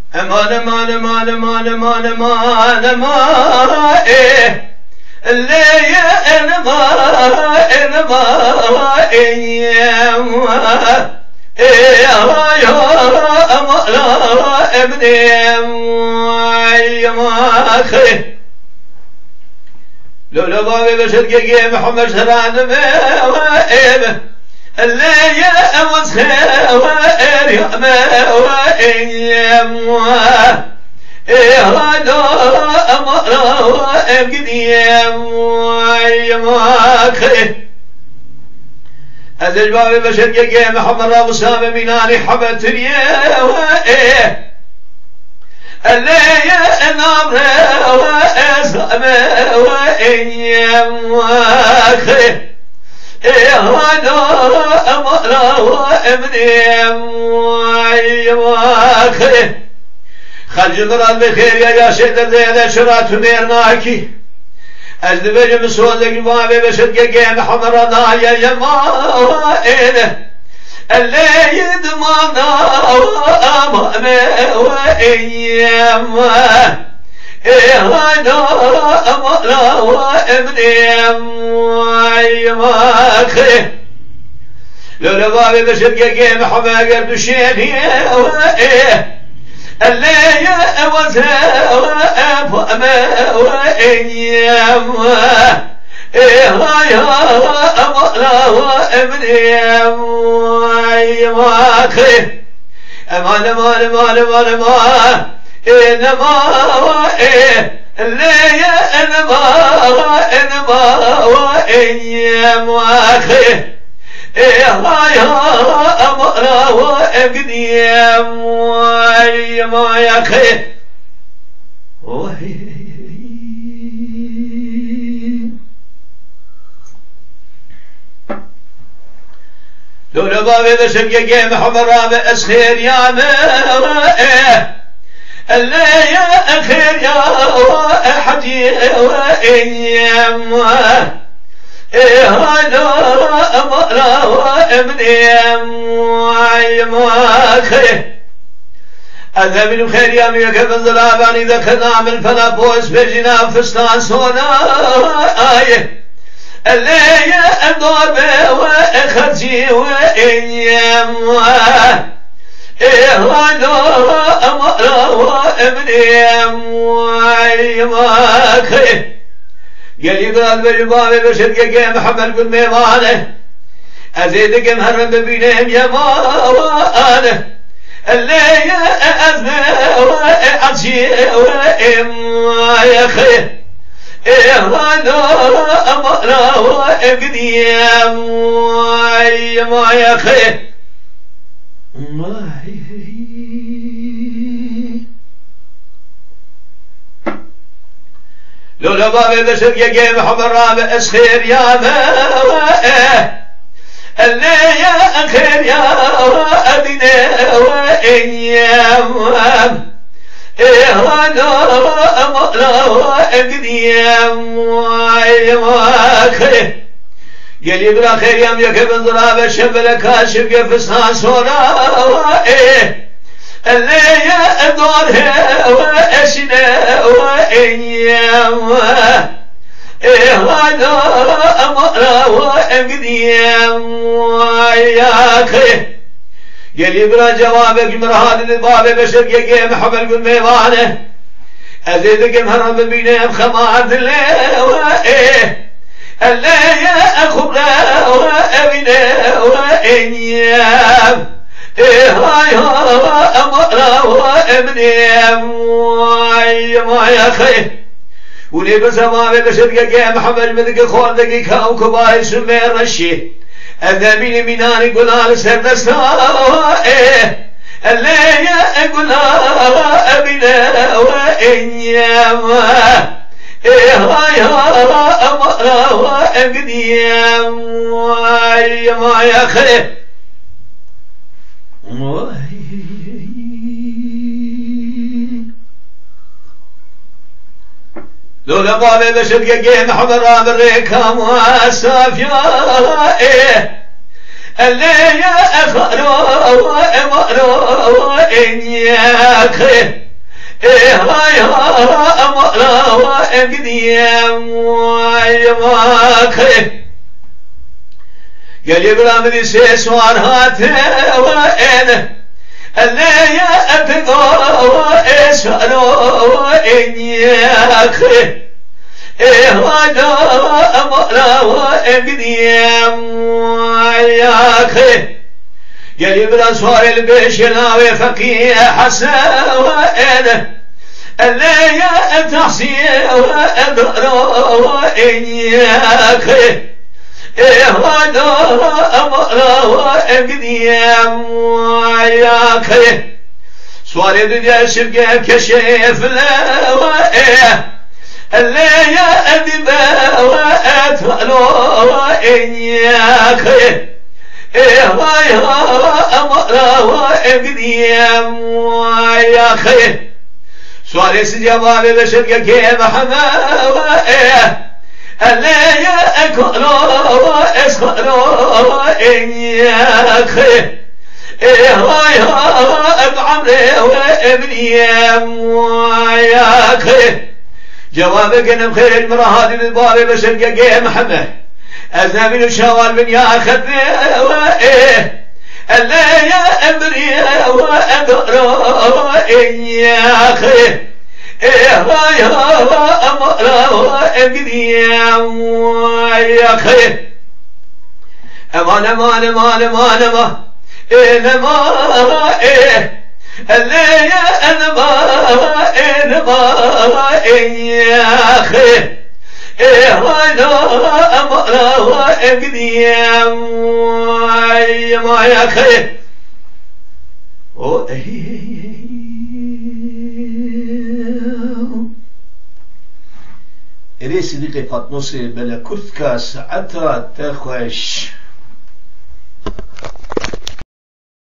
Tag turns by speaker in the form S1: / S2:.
S1: امان امان امان امان امان امان امان ايه اللي انما انما يا لا ابني يا ما خي لو بابي بشرقي محمد سران ما اللي يا وسخ ويا ما ويا ما هذا أمر قديم يا ما خي هذا الباب بشرقي محمد أبو سامي ميناني حبت ريا اللي يا نار وأسلم ويا ما خي هذا أمر قديم يا ما خي خرج مراد بخير يا شد زين شرات ميرناكي أجنبي مسود الجواب بشرقي محمرنا يا ما اللي يدمنا أمامه وإيما هذا أمرنا وإبني وإيما خير لو لبابي بشرقي محمد قرد الشيخ اللي وزا وأفهم وإيما يا أمرنا وإبني وإيما خير أمان أمان أمان أمان أمان إنما اللي إنما وإيما خير يا أمرنا وإبني وإيما يا خير لولا بابي بشرقي محمد رابع أسخير يا ما اللي يا أخير يا حجي وإيما هذا أمرنا وإبني وإيما خير هذا من خير يا ميك بنزلاباني ذكرنا من فلا بوس بجنا فستان صونا اللي يدور وخرجي وإيما هذا أمرنا وإبني وإيما خير قال براد بالباب بشرقي محمد بن ميمانه أزيدك مهرم ببينهم يا ماوانه اللي أزمه وأعجي وإما يا خير هذا أمرنا وإبني وإما يا خير لولا بابي بشرقي محمد رابع اسخير يا ما اللي يا أخير يا أدنى وإيام هذا أمرنا وإبنيام وإيما خير قال بلا خير يام يكبن ضراب الشبل كاشف يفسها صورا اللي يدورها وأشنا وإيام هذا أمرنا وإبنيام ويا خير قال برا جوابك مرهاد الباب بشرقي محمد بن ميمانه أزيدك مهرب بينهم خمار الليل اللي أخبنا وأبنا وإيام هاي أمرنا وإبنيام وإيما يا خير ولي زمان بشرقي محمد بدك خوردك كوكباي سمير رشي الذبين منان يقول على سردستا اللي يقول أبنا وإيما هاي أمرنا وإبنيام وإيما يا خير لولا بابي بشرقي محمد رابع الريكام واسافيا اللي يا أخر وإمر وإنياك هاي أمرا وإنقديم ويماك يلي برامدي سيسوار هاته وإنه اللي يأتقى وإسفلو وإنياك هاي أمرا وإنقديم وياك يلي بالأسوار البشنا وفقيه حسن وإنه اللي يتحصي وإدرو وإنياك هذا أمرا وإقديم وياك سوار الدنيا شرقة كشف لا وإيه اللي يأدب وأتفلو وإنياك هاي أمرا وإقديم وياك سوار سجبال لشرقة كيف حما وإيه اللي يأكلوا وإسخلوا وإنياك هاي بعمري وابني وياك جوابك أنا بخير المرهاد بالبار بشرقة كيف محمد أذنبي الشوال من ياخذ وإيه اللي يأمري وأقرأ وإنياك هاي أمرا وإقديم وياك أمان أمان أمان أمان أمان إنما اللي أنما إياك هاي أمرا وإقديم وياك إلي صديقي فاطموسي بلا كرثكا ساعتها تخوش